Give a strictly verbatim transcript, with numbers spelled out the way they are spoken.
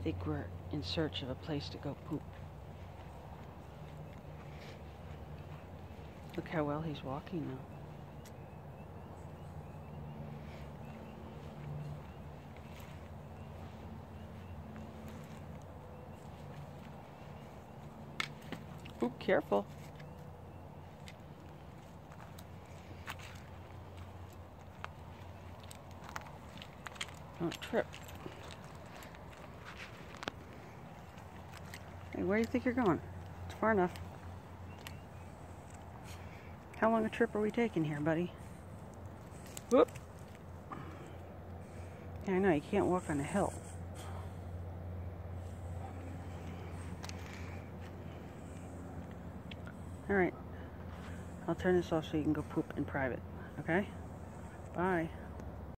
think we're in search of a place to go poop. Look how well he's walking now. Ooh, careful. Don't trip. Hey, where do you think you're going? It's far enough. How long a trip are we taking here, buddy? Whoop! Yeah, I know, you can't walk on a hill. Alright. I'll turn this off so you can go poop in private. Okay? Bye.